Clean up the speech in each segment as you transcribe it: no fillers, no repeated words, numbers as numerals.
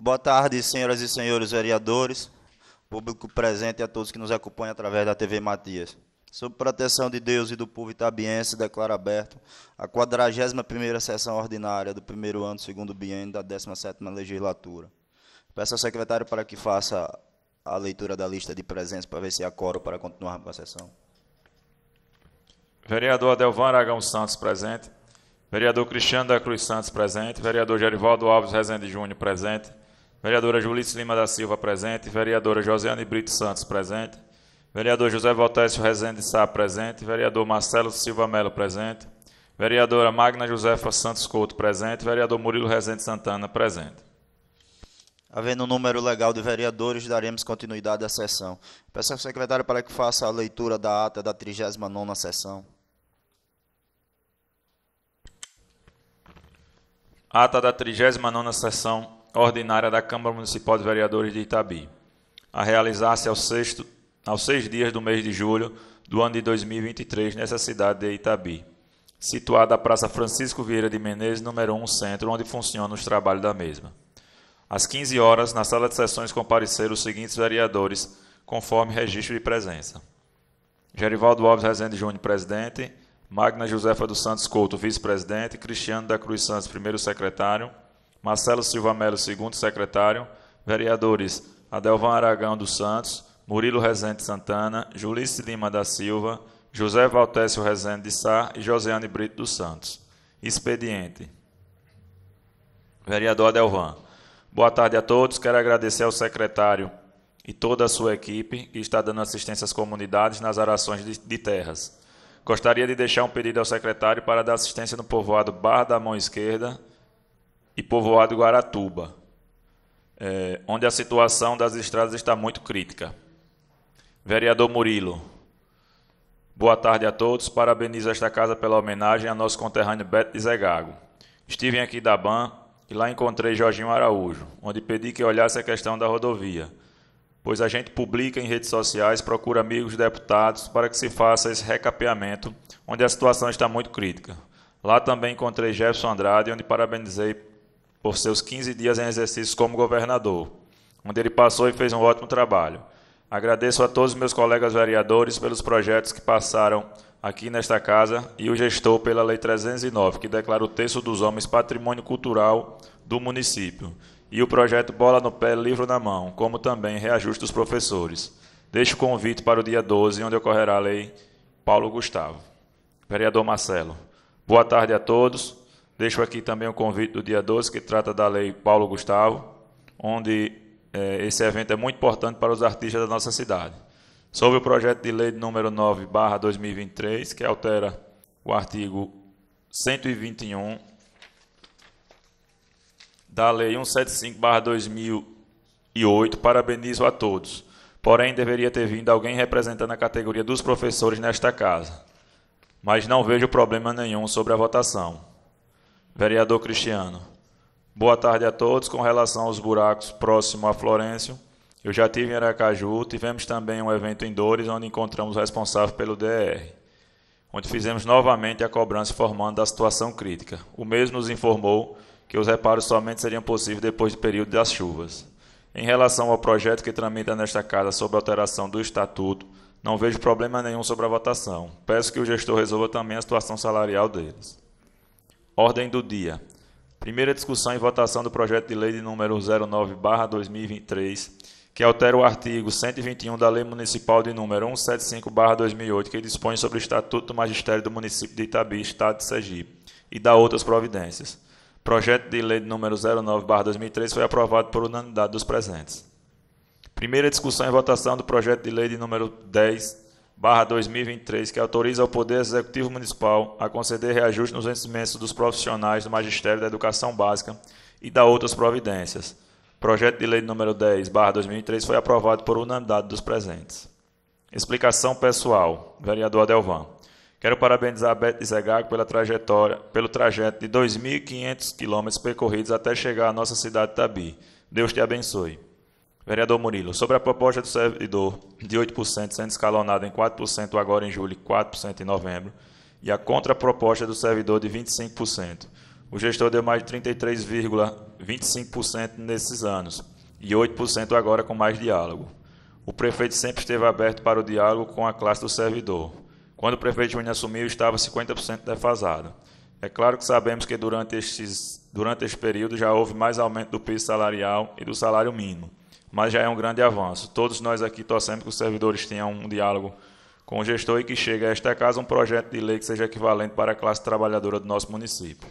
Boa tarde, senhoras e senhores vereadores, público presente e a todos que nos acompanham através da TV Matias. Sob proteção de Deus e do povo itabiense, declaro aberto a 41ª sessão ordinária do primeiro ano do segundo biênio da 17ª legislatura. Peço ao secretário para que faça a leitura da lista de presença para ver se há quórum para continuar com a sessão. Vereador Adelvan Aragão Santos, presente. Vereador Cristiano da Cruz Santos, presente. Vereador Gerivaldo Alves Rezende Júnior, presente. Vereadora Julice Lima da Silva, presente. Vereadora Josiane Brito Santos, presente. Vereador José Valtécio Rezende Sá, presente. Vereador Marcelo Silva Melo, presente. Vereadora Magna Josefa Santos Couto, presente. Vereador Murilo Rezende Santana, presente. Havendo um número legal de vereadores, daremos continuidade à sessão. Peço ao secretário para que faça a leitura da ata da 39ª sessão. Ata da 39ª sessão ordinária da Câmara Municipal de Vereadores de Itabi, a realizar-se aos 6 dias do mês de julho do ano de 2023, nessa cidade de Itabi, situada a Praça Francisco Vieira de Menezes, número 1, centro, onde funcionam os trabalhos da mesma. Às 15 horas, na sala de sessões compareceram os seguintes vereadores, conforme registro de presença. Gerivaldo Alves Rezende Júnior, presidente. Magna Josefa dos Santos Couto, vice-presidente. Cristiano da Cruz Santos, primeiro secretário. Marcelo Silva Melo, segundo secretário. Vereadores Adelvan Aragão dos Santos, Murilo Rezende Santana, Julice Lima da Silva, José Valtécio Rezende de Sá e Josiane Brito dos Santos. Expediente. Vereador Adelvan. Boa tarde a todos. Quero agradecer ao secretário e toda a sua equipe que está dando assistência às comunidades nas arações de terras. Gostaria de deixar um pedido ao secretário para dar assistência no povoado Barra da Mão Esquerda e povoado Guaratuba, onde a situação das estradas está muito crítica. Vereador Murilo. Boa tarde a todos. Parabenizo esta casa pela homenagem a nosso conterrâneo Beto de Zegago. Estive aqui da BAN e lá encontrei Jorginho Araújo, onde pedi que olhasse a questão da rodovia, pois a gente publica em redes sociais, procura amigos deputados para que se faça esse recapeamento, onde a situação está muito crítica. Lá também encontrei Jefferson Andrade, onde parabenizei por seus 15 dias em exercício como governador, onde ele passou e fez um ótimo trabalho. Agradeço a todos os meus colegas vereadores pelos projetos que passaram aqui nesta casa e o gestor pela Lei 309, que declara o Terço dos Homens patrimônio cultural do município, e o projeto Bola no Pé, Livro na Mão, como também reajuste dos professores. Deixo o convite para o dia 12, onde ocorrerá a Lei Paulo Gustavo. Vereador Marcelo. Boa tarde a todos. Deixo aqui também o convite do dia 12, que trata da Lei Paulo Gustavo, onde esse evento é muito importante para os artistas da nossa cidade. Sobre o projeto de lei número 9/2023, que altera o artigo 121 da Lei 175/2008, parabenizo a todos. Porém, deveria ter vindo alguém representando a categoria dos professores nesta casa. Mas não vejo problema nenhum sobre a votação. Vereador Cristiano. Boa tarde a todos. Com relação aos buracos próximo a Florencio, eu já estive em Aracaju, tivemos também um evento em Dores, onde encontramos o responsável pelo DR, onde fizemos novamente a cobrança informando da situação crítica. O mesmo nos informou que os reparos somente seriam possíveis depois do período das chuvas. Em relação ao projeto que tramita nesta casa sobre a alteração do estatuto, não vejo problema nenhum sobre a votação. Peço que o gestor resolva também a situação salarial deles. Ordem do dia. Primeira discussão e votação do projeto de lei de número 09/2023, que altera o artigo 121 da Lei Municipal de número 175/2008, que dispõe sobre o Estatuto do Magistério do município de Itabi, Estado de Sergipe, e dá outras providências. Projeto de lei de número 09/2003 foi aprovado por unanimidade dos presentes. Primeira discussão e votação do projeto de lei de número 10/2023, que autoriza o Poder Executivo Municipal a conceder reajuste nos vencimentos dos profissionais do Magistério da Educação Básica e dá outras providências. Projeto de lei número 10/2003 foi aprovado por unanimidade dos presentes. Explicação pessoal. Vereador Adelvan. Quero parabenizar a Beto de Zegago pelo trajeto de 2.500 quilômetros percorridos até chegar à nossa cidade de Itabi. Deus te abençoe. Vereador Murilo, sobre a proposta do servidor de 8% sendo escalonado em 4% agora em julho e 4% em novembro, e a contraproposta do servidor de 25%. O gestor deu mais de 33,25% nesses anos e 8% agora com mais diálogo. O prefeito sempre esteve aberto para o diálogo com a classe do servidor. Quando o prefeito Júnior assumiu, estava 50% defasado. É claro que sabemos que durante este período já houve mais aumento do piso salarial e do salário mínimo, mas já é um grande avanço. Todos nós aqui torcemos que os servidores tenham um diálogo com o gestor e que chegue a esta casa um projeto de lei que seja equivalente para a classe trabalhadora do nosso município.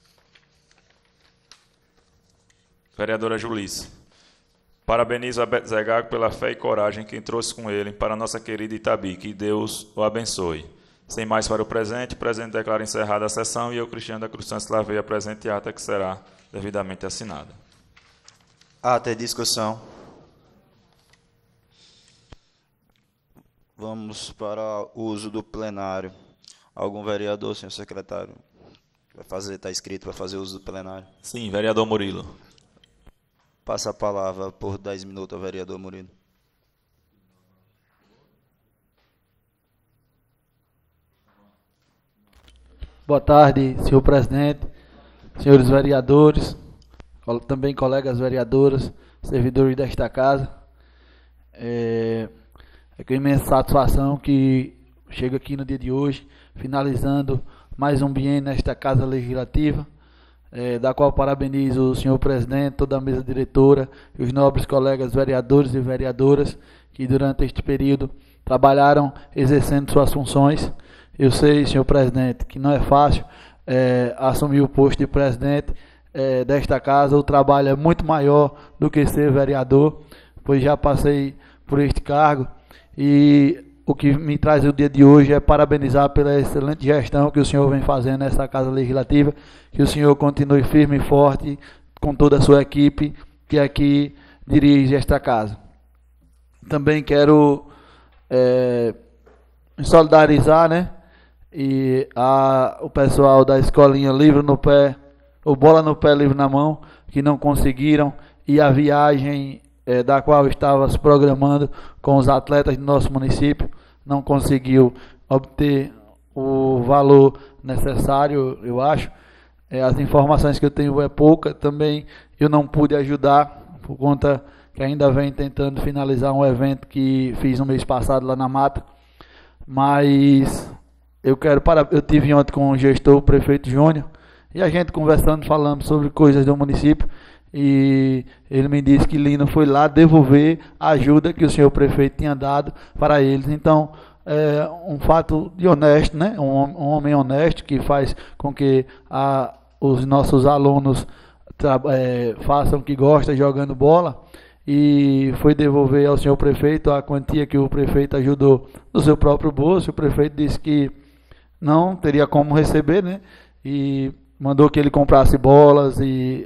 Vereadora Julice. Parabenizo a Beto Zé Gago pela fé e coragem que trouxe com ele para a nossa querida Itabi. Que Deus o abençoe. Sem mais para o presente declara encerrada a sessão e eu, Cristiano da Cruz Santos, lavei a presente ata que será devidamente assinada. Ata e discussão. Vamos para o uso do plenário. Algum vereador, senhor secretário, está escrito para fazer uso do plenário? Sim, vereador Murilo. Passa a palavra por 10 minutos ao vereador Murilo. Boa tarde, senhor presidente, senhores vereadores, também colegas vereadoras, servidores desta casa. É com imensa satisfação que chego aqui no dia de hoje, finalizando mais um biênio nesta Casa Legislativa, da qual parabenizo o senhor presidente, toda a mesa diretora e os nobres colegas vereadores e vereadoras que durante este período trabalharam exercendo suas funções. Eu sei, senhor presidente, que não é fácil assumir o posto de presidente desta casa. O trabalho é muito maior do que ser vereador, pois já passei por este cargo e o que me traz o dia de hoje é parabenizar pela excelente gestão que o senhor vem fazendo nessa Casa Legislativa, que o senhor continue firme e forte com toda a sua equipe que aqui dirige esta casa. Também quero me solidarizar, e o pessoal da escolinha Livro no Pé, ou Bola no Pé, Livro na Mão, que não conseguiram, e a viagem da qual estava se programando com os atletas do nosso município, não conseguiu obter o valor necessário, eu acho. As informações que eu tenho é pouca, também eu não pude ajudar, por conta que ainda vem tentando finalizar um evento que fiz no mês passado lá na Mata, mas eu tive ontem com o gestor, o prefeito Júnior, e a gente conversando, falando sobre coisas do município, e ele me disse que Lino foi lá devolver a ajuda que o senhor prefeito tinha dado para eles. Então, é um fato de honesto, um homem honesto que faz com que os nossos alunos façam o que gostam jogando bola, e foi devolver ao senhor prefeito a quantia que o prefeito ajudou do seu próprio bolso. O prefeito disse que não teria como receber, e mandou que ele comprasse bolas e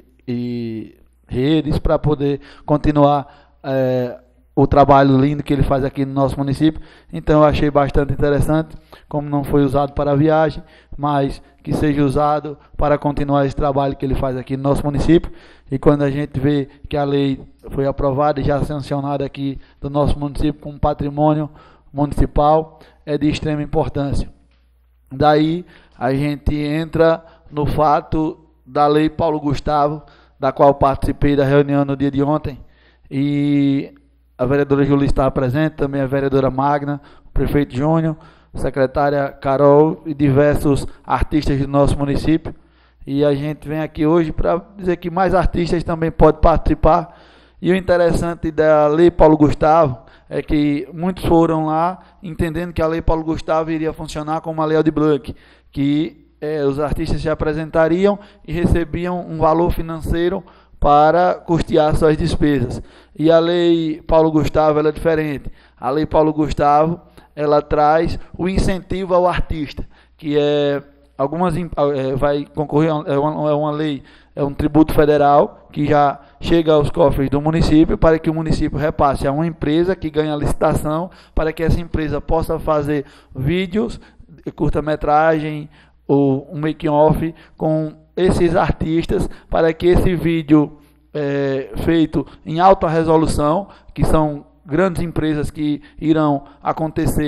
redes para poder continuar o trabalho lindo que ele faz aqui no nosso município. Então eu achei bastante interessante, como não foi usado para a viagem, mas que seja usado para continuar esse trabalho que ele faz aqui no nosso município. E quando a gente vê que a lei foi aprovada e já sancionada aqui do nosso município como patrimônio municipal, é de extrema importância. Daí a gente entra no fato da Lei Paulo Gustavo, da qual participei da reunião no dia de ontem, e a vereadora Julice estava presente, também a vereadora Magna, o prefeito Júnior, a secretária Carol e diversos artistas do nosso município. E a gente vem aqui hoje para dizer que mais artistas também podem participar. E o interessante da Lei Paulo Gustavo é que muitos foram lá entendendo que a Lei Paulo Gustavo iria funcionar como a Lei Aldir Blanc, que os artistas se apresentariam e recebiam um valor financeiro para custear suas despesas. E a Lei Paulo Gustavo ela é diferente. A Lei Paulo Gustavo ela traz o incentivo ao artista, que vai concorrer, é uma lei, é um tributo federal que já chega aos cofres do município, para que o município repasse a uma empresa que ganha a licitação, para que essa empresa possa fazer vídeos, curta-metragem, ou um making-off com esses artistas, para que esse vídeo feito em alta resolução, que são grandes empresas que irão acontecer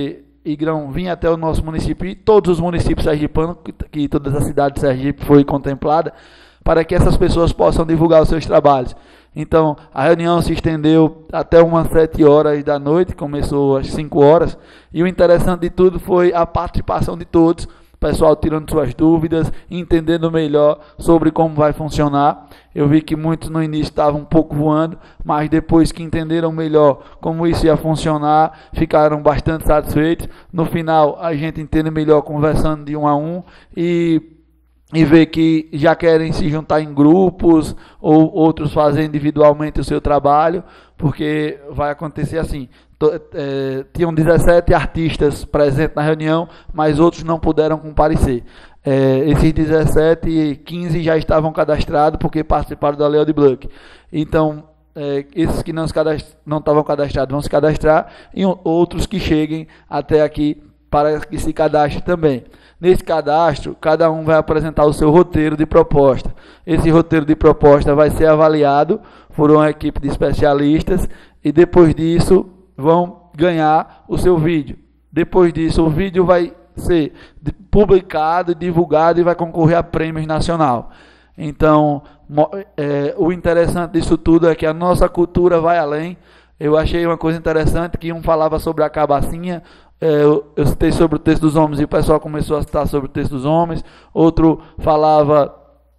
irão vir até o nosso município e todos os municípios sergipanos, que toda a cidade de Sergipe foi contemplada, para que essas pessoas possam divulgar os seus trabalhos. Então, a reunião se estendeu até umas 7 horas da noite, começou às 5 horas, e o interessante de tudo foi a participação de todos, o pessoal tirando suas dúvidas, entendendo melhor sobre como vai funcionar. Eu vi que muitos no início estavam um pouco voando, mas depois que entenderam melhor como isso ia funcionar, ficaram bastante satisfeitos. No final, a gente entende melhor conversando de um a um e ver que já querem se juntar em grupos ou outros fazer individualmente o seu trabalho, porque vai acontecer assim. Tinham 17 artistas presentes na reunião, mas outros não puderam comparecer. Esses 17, 15 já estavam cadastrados porque participaram da Lei Aldir Blanc. Então, esses que não estavam cadastrados vão se cadastrar e outros que cheguem até aqui para que se cadastrem também. Nesse cadastro, cada um vai apresentar o seu roteiro de proposta. Esse roteiro de proposta vai ser avaliado por uma equipe de especialistas e depois disso vão ganhar o seu vídeo. Depois disso, o vídeo vai ser publicado, divulgado e vai concorrer a prêmios nacional. Então, o interessante disso tudo é que a nossa cultura vai além. Eu achei uma coisa interessante que um falava sobre a cabacinha, eu citei sobre o texto dos homens e o pessoal começou a citar sobre o texto dos homens. Outro falava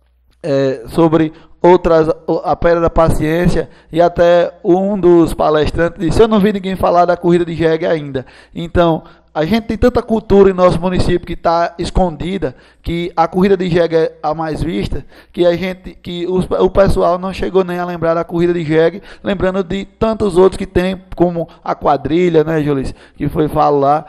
sobre a pedra da paciência, e até um dos palestrantes disse: eu não vi ninguém falar da corrida de jegue ainda. Então, a gente tem tanta cultura em nosso município que está escondida, que a corrida de jegue é a mais vista, que o pessoal não chegou nem a lembrar da corrida de jegue, lembrando de tantos outros que tem, como a quadrilha, né, Julice, que foi falar,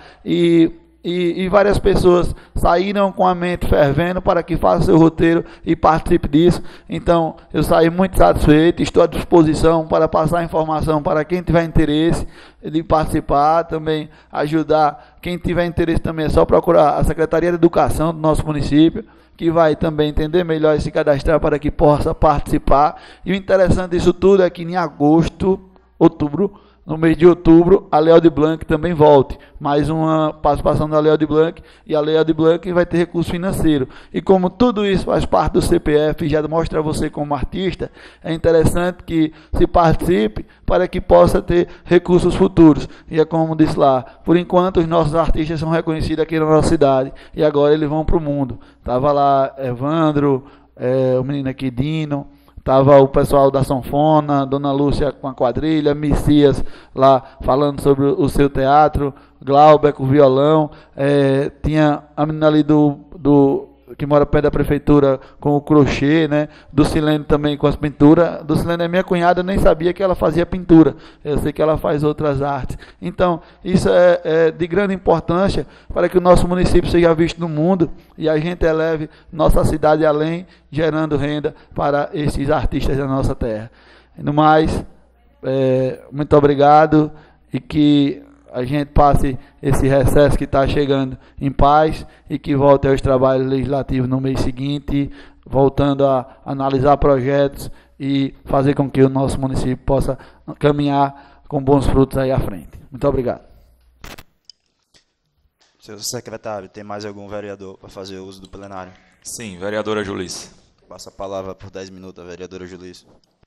e várias pessoas saíram com a mente fervendo para que faça seu roteiro e participe disso. Então, eu saí muito satisfeito, estou à disposição para passar informação para quem tiver interesse de participar, também ajudar. Quem tiver interesse também é só procurar a Secretaria de Educação do nosso município, que vai também entender melhor e se cadastrar para que possa participar. E o interessante disso tudo é que em no mês de outubro, a Lei Aldir Blanc também volte. Mais uma participação da Lei Aldir Blanc, e a Lei Aldir Blanc vai ter recurso financeiro. E como tudo isso faz parte do CPF e já mostra você como artista, é interessante que se participe para que possa ter recursos futuros. E é como disse lá, por enquanto os nossos artistas são reconhecidos aqui na nossa cidade, e agora eles vão para o mundo. Estava lá Evandro, o menino aqui Dino, estava o pessoal da sanfona, Dona Lúcia com a quadrilha, Messias lá falando sobre o seu teatro, Glauber com o violão, tinha a menina ali que mora perto da prefeitura com o crochê, né? Do Silene também com as pinturas. Do Silene é minha cunhada, eu nem sabia que ela fazia pintura. Eu sei que ela faz outras artes. Então, isso é de grande importância para que o nosso município seja visto no mundo e a gente eleve nossa cidade além, gerando renda para esses artistas da nossa terra. No mais, muito obrigado e que a gente passe esse recesso que está chegando em paz e que volte aos trabalhos legislativos no mês seguinte, voltando a analisar projetos e fazer com que o nosso município possa caminhar com bons frutos aí à frente. Muito obrigado. Senhor secretário, tem mais algum vereador para fazer uso do plenário? Sim, vereadora Julice. Passa a palavra por 10 minutos, a vereadora Julice.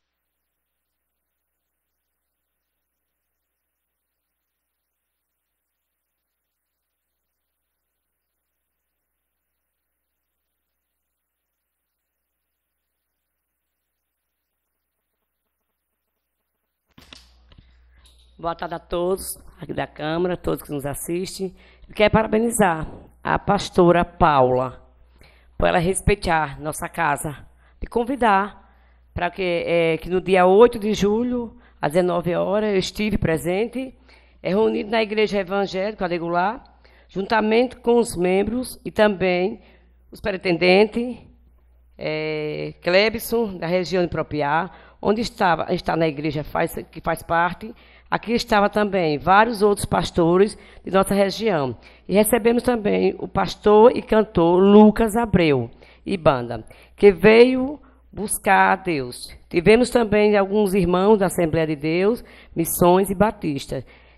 Boa tarde a todos aqui da Câmara, todos que nos assistem. Eu quero parabenizar a pastora Paula por ela respeitar nossa casa e convidar para que no dia 8 de julho, às 19 horas, eu estive presente, reunido na Igreja Evangélica Regular, juntamente com os membros e também os pretendentes, Clebson, da região de Propiá, onde está na igreja que faz parte. Aqui estava também vários outros pastores de nossa região. E recebemos também o pastor e cantor Lucas Abreu e banda, que veio buscar a Deus. Tivemos também alguns irmãos da Assembleia de Deus, Missões e Batistas,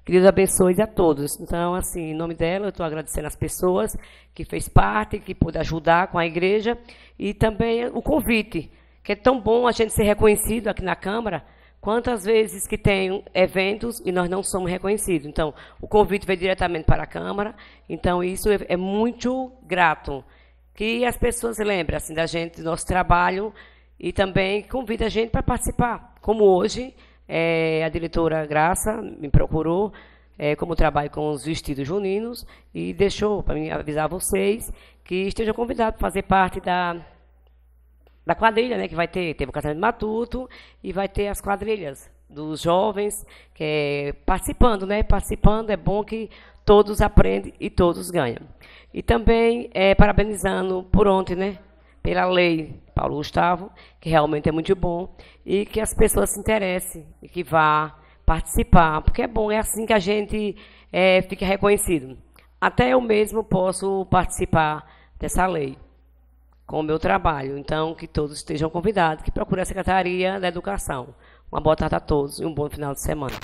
Que Deus abençoe a todos. Então, assim, em nome dela, eu estou agradecendo as pessoas que fez parte, que pôde ajudar com a igreja, e também o convite, que é tão bom a gente ser reconhecido aqui na Câmara. Quantas vezes que tem eventos e nós não somos reconhecidos. Então, o convite veio diretamente para a Câmara. Então, isso é muito grato. Que as pessoas lembrem assim, da gente, do nosso trabalho, e também convida a gente para participar. Como hoje, a diretora Graça me procurou, como trabalho com os vestidos juninos, e deixou para mim avisar vocês que estejam convidados para fazer parte da quadrilha, né, que vai ter, teve o casamento matuto e vai ter as quadrilhas dos jovens participando, né? Participando é bom que todos aprendem e todos ganham. E também parabenizando por ontem, né, pela lei Paulo Gustavo, que realmente é muito bom, e que as pessoas se interessem e que vá participar, porque é bom, é assim que a gente fica reconhecido. Até eu mesmo posso participar dessa lei com o meu trabalho. Então, que todos estejam convidados, que procurem a Secretaria da Educação. Uma boa tarde a todos e um bom final de semana.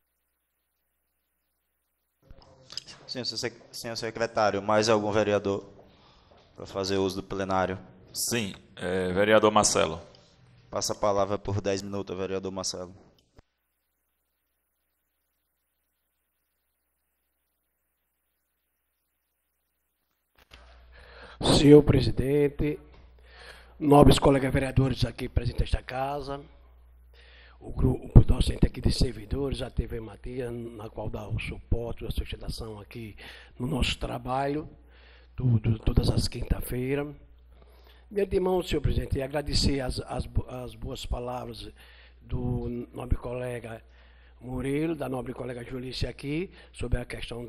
Senhor secretário, mais algum vereador para fazer uso do plenário? Sim, vereador Marcelo. Passa a palavra por 10 minutos, vereador Marcelo. Senhor presidente, nobres colegas vereadores aqui presentes nesta casa, o grupo docente aqui de servidores, a TV Matias, na qual dá o suporte, a sustentação aqui no nosso trabalho, todas as quinta-feiras. De antemão, senhor presidente, agradecer as boas palavras do nobre colega Murilo, da nobre colega Julice aqui, sobre a questão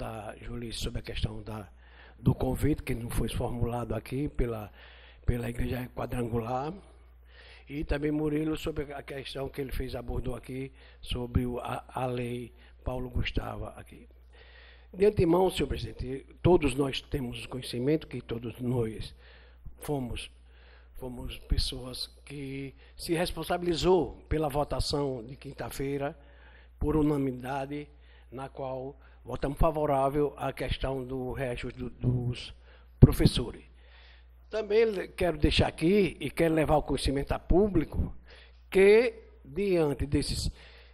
do convite que não foi formulado aqui pela Igreja Quadrangular, e também Murilo sobre a questão que ele abordou aqui sobre a lei Paulo Gustavo aqui. De antemão, senhor presidente, todos nós temos conhecimento que todos nós fomos pessoas que se responsabilizou pela votação de quinta-feira por unanimidade, na qual votamos favorável à questão do reajuste dos professores. Também quero deixar aqui e quero levar ao conhecimento a público que, diante desses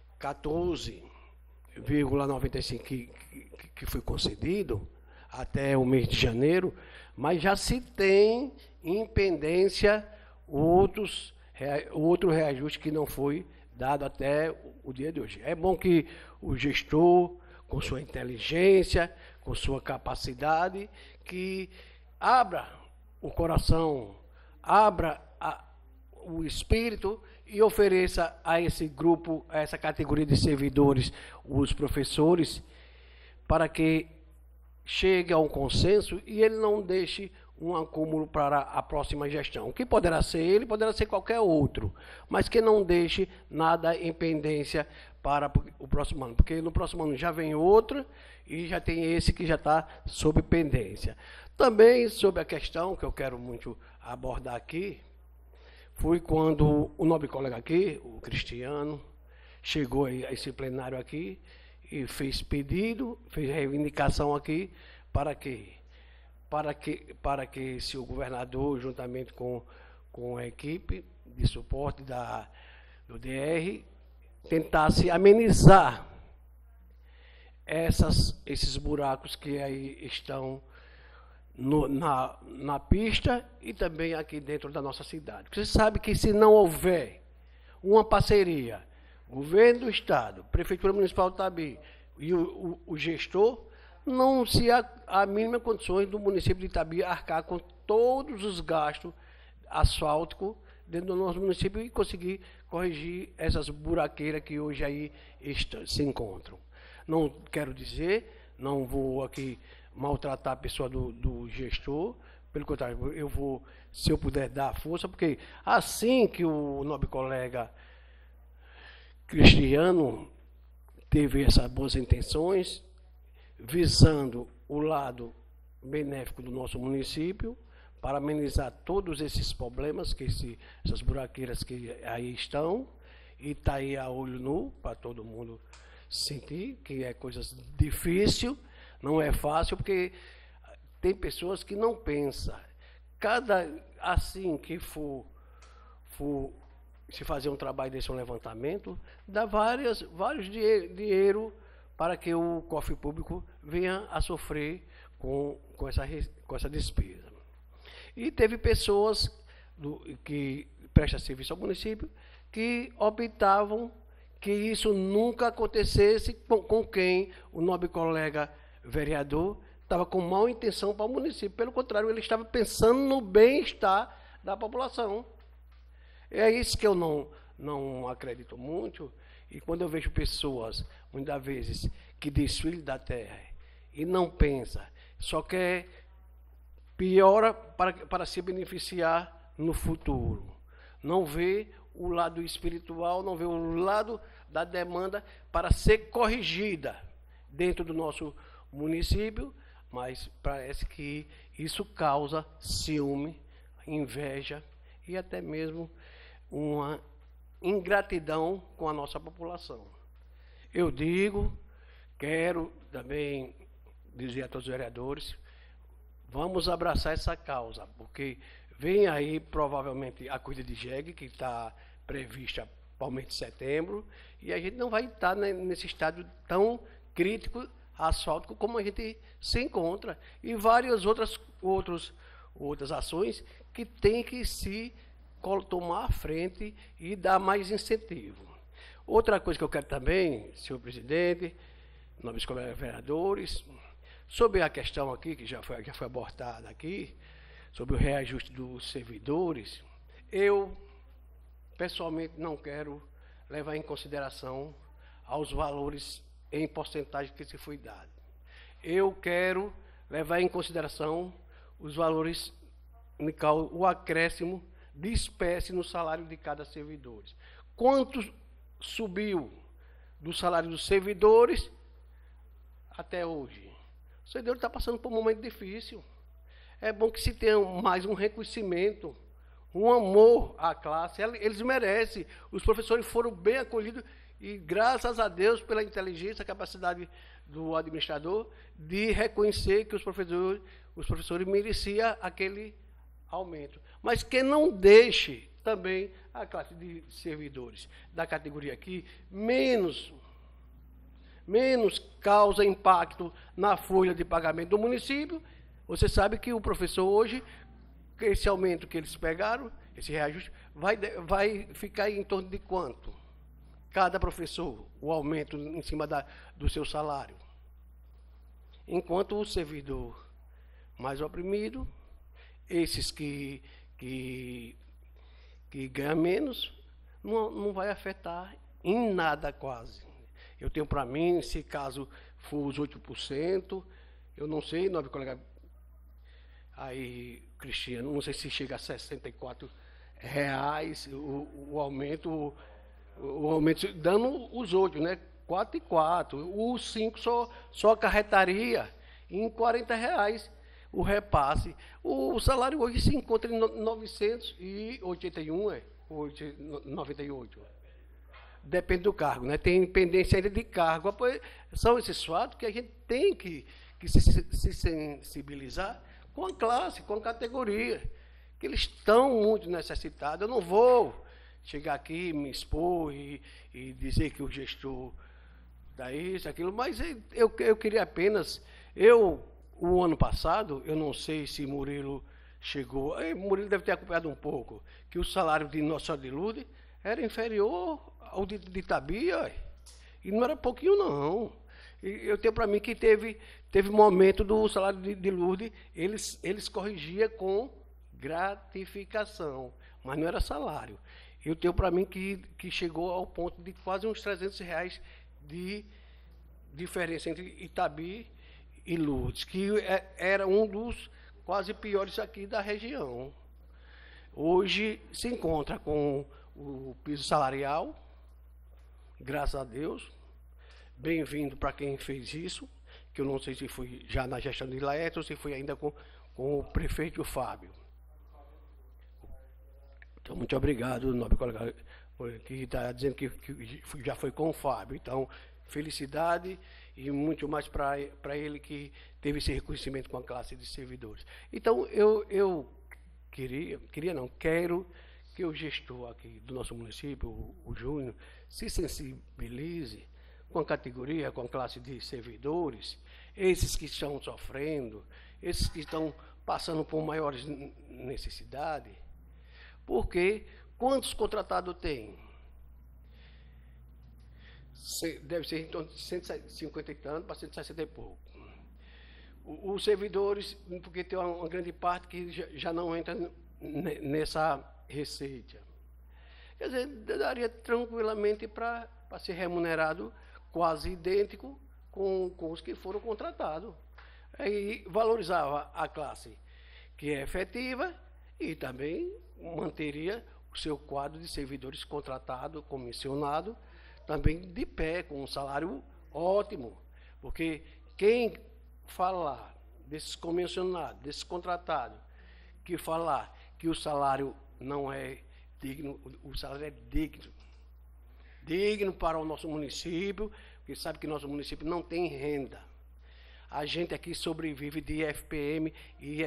14,95 que foi concedido até o mês de janeiro, mas já se tem em pendência outro reajuste que não foi dado até o dia de hoje. É bom que o gestor, com sua inteligência, com sua capacidade, que abra o coração, abra o espírito e ofereça a esse grupo, a essa categoria de servidores, os professores, para que chegue a um consenso e ele não deixe um acúmulo para a próxima gestão. Que poderá ser ele, poderá ser qualquer outro, mas que não deixe nada em pendência para o próximo ano, porque no próximo ano já vem outro e já tem esse que já está sob pendência. Também sobre a questão que eu quero muito abordar aqui, foi quando o nobre colega aqui, o Cristiano, chegou a esse plenário aqui e fez pedido, fez reivindicação aqui para que se o governador, juntamente com a equipe de suporte do DR, tentasse amenizar esses buracos que aí estão na pista e também aqui dentro da nossa cidade. Você sabe que se não houver uma parceria, governo do Estado, Prefeitura Municipal de Itabi e o gestor, não se há mínima condições do município de Itabi arcar com todos os gastos asfálticos dentro do nosso município e conseguir corrigir essas buraqueiras que hoje aí se encontram. Não quero dizer, não vou aqui maltratar a pessoa do gestor, pelo contrário, eu vou, se eu puder dar força, porque assim que o nobre colega Cristiano teve essas boas intenções, visando o lado benéfico do nosso município, para amenizar todos esses problemas, essas buraqueiras que aí estão, e está aí a olho nu, para todo mundo sentir, que é coisa difícil, não é fácil, porque tem pessoas que não pensam. Assim que for se fazer um trabalho desse, um levantamento, dá vários dinheiro para que o cofre público venha a sofrer com essa despesa. E teve pessoas que prestam serviço ao município que optavam que isso nunca acontecesse com quem o nobre colega vereador estava com má intenção para o município. Pelo contrário, ele estava pensando no bem-estar da população. É isso que eu não acredito muito. E quando eu vejo pessoas, muitas vezes, que desfilem da terra e não pensa, só quer piora para se beneficiar no futuro. Não vê o lado espiritual, não vê o lado da demanda para ser corrigida dentro do nosso município, mas parece que isso causa ciúme, inveja e até mesmo uma ingratidão com a nossa população. Eu quero também dizer a todos os vereadores, vamos abraçar essa causa, porque vem aí provavelmente a corrida de jegue, que está prevista para o mês de setembro, e a gente não vai estar nesse estado tão crítico, asfáltico, como a gente se encontra, e várias outras ações que tem que se tomar à frente e dar mais incentivo. Outra coisa que eu quero também, senhor presidente, nobres colegas vereadores, sobre a questão aqui, que já foi abordada aqui, sobre o reajuste dos servidores, eu, pessoalmente, não quero levar em consideração aos valores em porcentagem que se foi dado. Eu quero levar em consideração os valores, o acréscimo de espécie no salário de cada servidor. Quanto subiu do salário dos servidores até hoje? O servidor está passando por um momento difícil. É bom que se tenha mais um reconhecimento, um amor à classe. Eles merecem. Os professores foram bem acolhidos e, graças a Deus, pela inteligência, a capacidade do administrador de reconhecer que os professores mereciam aquele aumento. Mas que não deixe também a classe de servidores da categoria aqui menos causa impacto na folha de pagamento do município. Você sabe que o professor hoje, esse aumento que eles pegaram, esse reajuste, vai ficar em torno de quanto? Cada professor, o aumento em cima do seu salário. Enquanto o servidor mais oprimido, esses que ganham menos, não vai afetar em nada quase. Eu tenho para mim, se caso for os 8%, eu não sei, nobre colega, aí, Cristiano, não sei se chega a R$64 o aumento, dando os 8, né? 4 e 4. Os 5 só acarretaria em R$40 o repasse. O salário hoje se encontra em 981, 98. Depende do cargo, né? Tem pendência ainda de cargo. São esses fatos que a gente tem que se sensibilizar com a classe, com a categoria, que eles estão muito necessitados. Eu não vou chegar aqui, me expor e dizer que o gestor dá isso, aquilo, mas eu queria apenas... O ano passado, eu não sei se Murilo chegou... Murilo deve ter acompanhado um pouco, que o salário de Nossa Senhora de Lourdes era inferior ao de Itabira, e não era pouquinho, não. E eu tenho para mim que teve momento do salário de Lourdes, eles corrigiam com gratificação, mas não era salário. Eu tenho para mim que chegou ao ponto de quase uns R$300 de diferença entre Itabi e Lourdes, que era um dos quase piores aqui da região. Hoje se encontra com o piso salarial, graças a Deus, bem-vindo para quem fez isso, que eu não sei se foi já na gestão de Laerte ou se foi ainda com o prefeito Fábio. Então, muito obrigado, nobre colega, que está dizendo que já foi com o Fábio. Então, felicidade e muito mais para ele que teve esse reconhecimento com a classe de servidores. Então, eu quero que o gestor aqui do nosso município, o Júnior, se sensibilize com a categoria, com a classe de servidores, esses que estão sofrendo, esses que estão passando por maiores necessidades, porque quantos contratados tem? Deve ser em torno de 150 e tanto para 160 e pouco. Os servidores, porque tem uma grande parte que já não entra nessa receita. Quer dizer, daria tranquilamente para ser remunerado quase idêntico com os que foram contratados. Aí valorizava a classe que é efetiva e também manteria o seu quadro de servidores contratado, comissionado, também de pé, com um salário ótimo. Porque quem falar desses comissionados, desses contratados, que falar que o salário não é digno, o salário é digno. Digno para o nosso município, porque sabe que nosso município não tem renda. A gente aqui sobrevive de IFPM e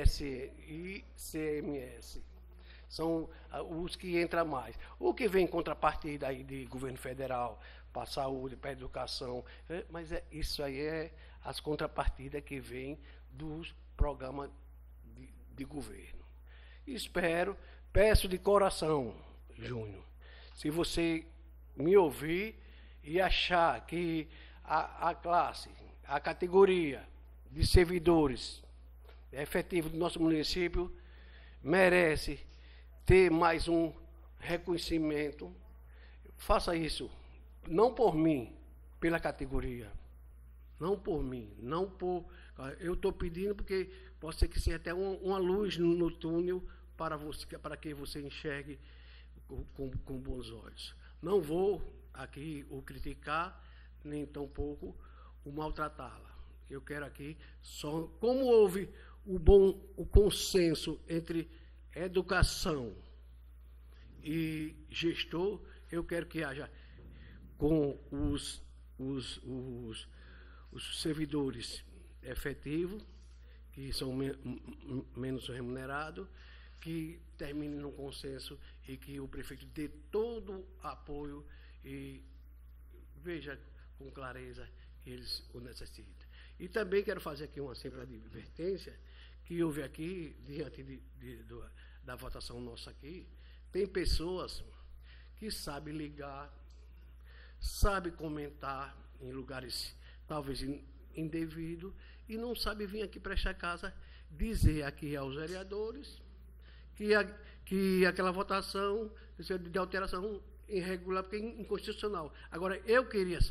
ICMS. São os que entram mais. O que vem em contrapartida aí de governo federal, para a saúde, para a educação, mas isso aí é as contrapartidas que vêm dos programas de governo. Peço de coração, Júnior, se você me ouvir e achar que a classe, a categoria de servidores efetivos do nosso município merece ter mais um reconhecimento, faça isso, não por mim, pela categoria, não por mim, não por... Eu estou pedindo porque pode ser que seja até uma luz no túnel para que você enxergue com bons olhos. Não vou aqui o criticar, nem tampouco o maltratá-la. Eu quero aqui só... Como houve o consenso entre educação e gestor, eu quero que haja com os servidores efetivos, que são menos remunerados, que termine num consenso e que o prefeito dê todo apoio e veja com clareza que eles o necessitam. E também quero fazer aqui uma simples advertência, que houve aqui, diante da votação nossa aqui, tem pessoas que sabem ligar, sabem comentar em lugares talvez indevidos e não sabem vir aqui para esta casa dizer aqui aos vereadores que aquela votação de alteração irregular, porque é inconstitucional. Agora, eu queria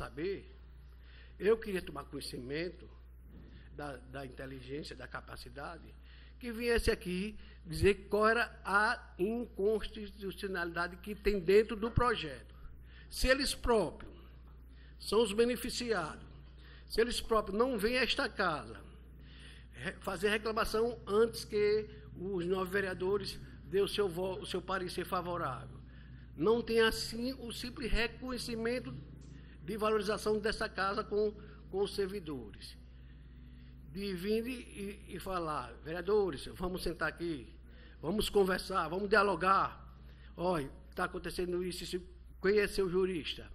tomar conhecimento da inteligência, da capacidade, que viesse aqui dizer qual era a inconstitucionalidade que tem dentro do projeto. Se eles próprios são os beneficiados, se eles próprios não vêm a esta casa fazer reclamação antes que os 9 vereadores dê o seu parecer favorável, não tem assim o simples reconhecimento de valorização dessa casa com os servidores. De vir e falar, vereadores, vamos sentar aqui, vamos conversar, vamos dialogar. Olha, está acontecendo isso, conhece o jurista,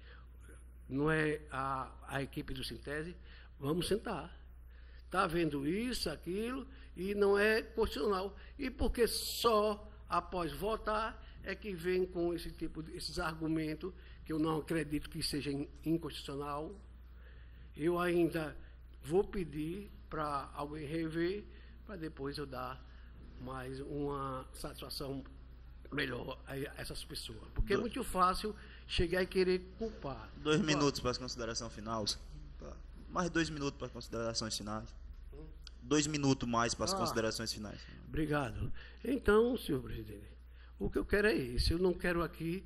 não é a equipe do Sintese, vamos sentar. Está vendo isso, aquilo, e não é constitucional. E porque só após votar é que vem com esses argumentos, que eu não acredito que seja inconstitucional. Eu ainda vou pedir para alguém rever, para depois eu dar mais uma satisfação melhor a essas pessoas. Porque é muito fácil chegar e querer culpar. 2 minutos para as considerações finais. Mais 2 minutos para as considerações finais. 2 minutos mais para as considerações finais. Obrigado. Então, senhor presidente, o que eu quero é isso. Eu não quero aqui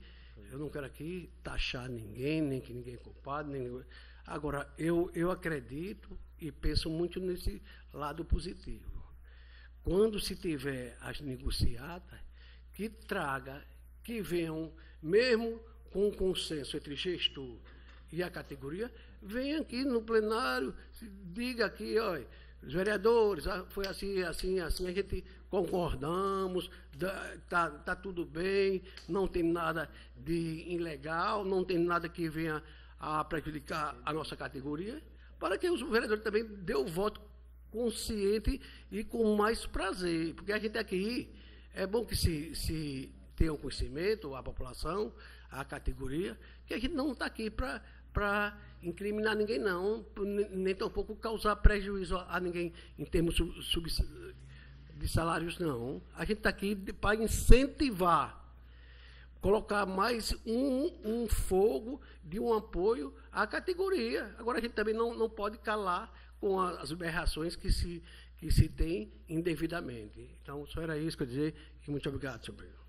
taxar ninguém, nem que ninguém é culpado. Agora, eu acredito e penso muito nesse lado positivo. Quando se tiver as negociadas, que venham, mesmo com um consenso entre gestor e a categoria, venha aqui no plenário, diga aqui, olha, os vereadores, foi assim, assim, assim, a gente concordamos, tá tudo bem, não tem nada de ilegal, não tem nada que venha a prejudicar a nossa categoria, para que os vereadores também dê o voto consciente e com mais prazer, porque a gente aqui, é bom que se tenha um conhecimento, a população, a categoria, que a gente não está aqui para incriminar ninguém, não, nem tampouco causar prejuízo a ninguém em termos de salários, não. A gente está aqui para incentivar, colocar mais um fogo de um apoio à categoria. Agora, a gente também não pode calar com as berrações que se tem indevidamente. Então, só era isso que eu dizer, e muito obrigado, senhor Breno.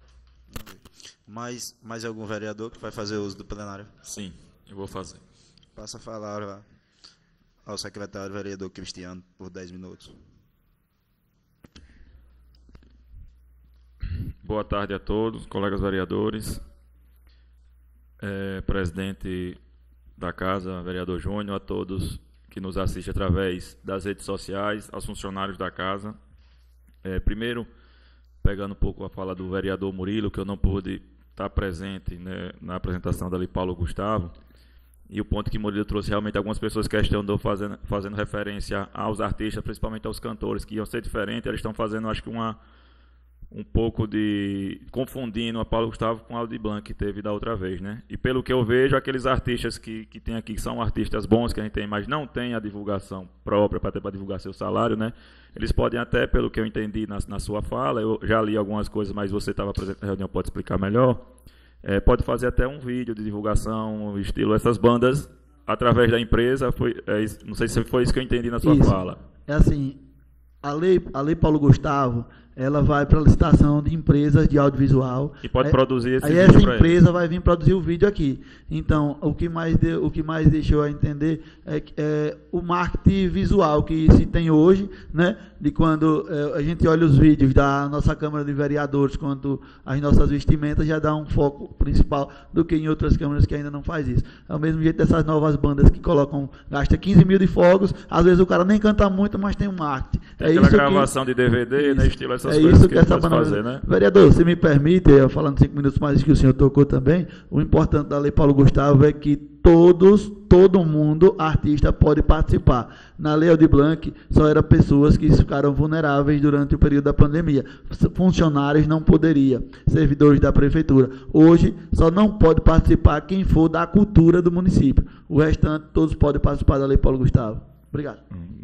Mais algum vereador que vai fazer uso do plenário? Sim, eu vou fazer. Passa a palavra ao secretário vereador Cristiano por 10 minutos. Boa tarde a todos, colegas vereadores, presidente da casa, vereador Júnior, a todos que nos assistem através das redes sociais, aos funcionários da casa. Primeiro, pegando um pouco a fala do vereador Murilo, que eu não pude estar presente, né, na apresentação da Lei Paulo Gustavo, e o ponto que Murilo trouxe, realmente algumas pessoas questionando, fazendo referência aos artistas, principalmente aos cantores, que iam ser diferentes, eles estão fazendo, acho que um pouco de... confundindo a Paulo Gustavo com a Aldir Blanc, que teve da outra vez, né? E pelo que eu vejo, aqueles artistas que tem aqui, que são artistas bons que a gente tem, mas não tem a divulgação própria para divulgar seu salário, né? Eles podem até, pelo que eu entendi na sua fala, eu já li algumas coisas, mas você estava presente na reunião, pode explicar melhor, pode fazer até um vídeo de divulgação, estilo essas bandas, através da empresa, não sei se foi isso que eu entendi na sua fala. É assim, a lei Paulo Gustavo, ela vai para a licitação de empresas de audiovisual. E pode produzir esse vídeo. Aí essa empresa vai vir produzir o vídeo aqui. Então, o que mais deixou a entender é o marketing visual que se tem hoje, né? De quando a gente olha os vídeos da nossa Câmara de Vereadores, quando as nossas vestimentas já dá um foco principal do que em outras câmaras que ainda não faz isso. É o mesmo jeito dessas novas bandas que gasta 15 mil de fogos, às vezes o cara nem canta muito, mas tem um marketing. Tem aquela gravação de DVD, né? Estilo essas coisas isso que essa pode fazer, né? Vereador, se me permite, eu falando 5 minutos mais que o senhor tocou também, o importante da Lei Paulo Gustavo é que todo mundo, artista, pode participar. Na Lei Aldir Blanc, só eram pessoas que ficaram vulneráveis durante o período da pandemia. Funcionários não poderia, servidores da prefeitura. Hoje, só não pode participar quem for da cultura do município. O restante, todos podem participar da Lei Paulo Gustavo. Obrigado.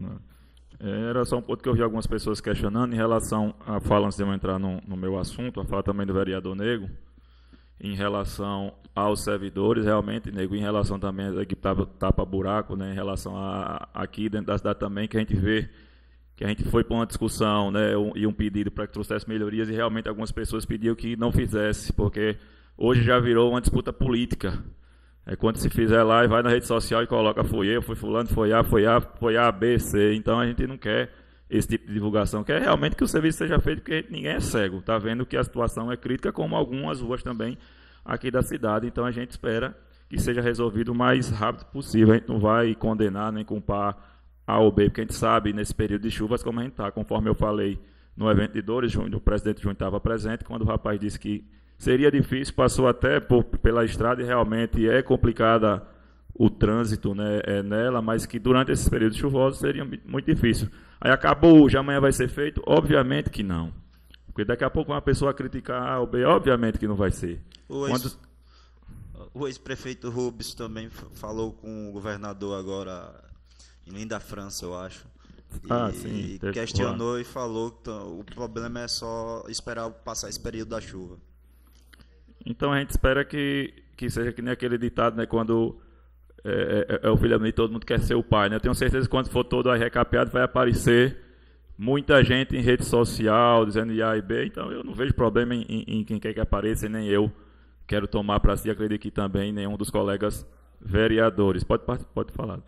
Era só um ponto que eu vi algumas pessoas questionando em relação à fala, antes de eu entrar no meu assunto, a fala também do vereador Nego, em relação aos servidores, realmente, Nego, em relação também à equipe tapa-buraco, né, em relação aqui dentro da cidade também, que a gente vê que a gente foi para uma discussão, né, e um pedido para que trouxesse melhorias, e realmente algumas pessoas pediam que não fizesse, porque hoje já virou uma disputa política. Quando se fizer lá e vai na rede social e coloca foi eu, foi fulano, foi A, B, C. Então a gente não quer esse tipo de divulgação, quer realmente que o serviço seja feito, porque ninguém é cego. Está vendo que a situação é crítica, como algumas ruas também aqui da cidade. Então a gente espera que seja resolvido o mais rápido possível. A gente não vai condenar nem culpar A ou B, porque a gente sabe nesse período de chuvas como a gente está. Conforme eu falei no evento de Dores, o presidente Júnior estava presente, quando o rapaz disse que seria difícil, passou até pela estrada e realmente é complicada o trânsito, né, nela, mas que durante esses períodos chuvosos seria muito difícil. Aí acabou hoje, amanhã vai ser feito? Obviamente que não. Porque daqui a pouco uma pessoa criticar A ou B, obviamente que não vai ser. O ex-prefeito Rubens também falou com o governador agora em Linda França, eu acho. Sim. E questionou e falou que o problema é só esperar passar esse período da chuva. Então a gente espera que seja que nem aquele ditado, né, quando o filho de todo mundo quer ser o pai, né? Eu tenho certeza que quando for todo aí recapeado vai aparecer muita gente em rede social dizendo A e B, então eu não vejo problema em quem quer que apareça, e nem eu quero tomar para si, acredito que também nenhum dos colegas vereadores. Pode falar.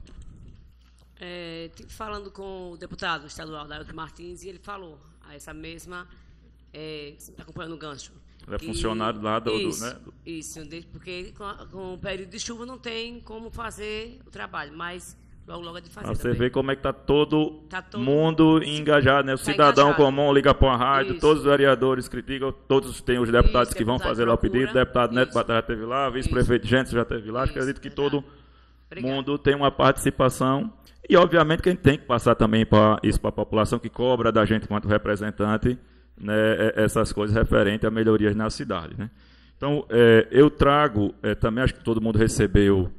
Falando com o deputado estadual Dailton Martins, e ele falou a essa mesma, acompanhando o gancho, É funcionário lá do... Isso, né? isso, porque com o período de chuva não tem como fazer o trabalho, mas logo é de fazer Você também. vê como é que está todo, Tá todo mundo engajado, né? O cidadão engajado. comum liga para uma rádio, Isso. todos os vereadores criticam, todos têm os deputados Isso, que vão deputado fazer lá o pedido, procura. deputado Neto Isso. Batalha já esteve lá, vice-prefeito Gentes já esteve lá, Isso, acredito que verdade. todo Obrigada. mundo tem uma participação e, obviamente, que a gente tem que passar também isso para a população que cobra da gente, enquanto representante, né, essas coisas referentes a melhorias na cidade, né? Então, eu trago, também acho que todo mundo recebeu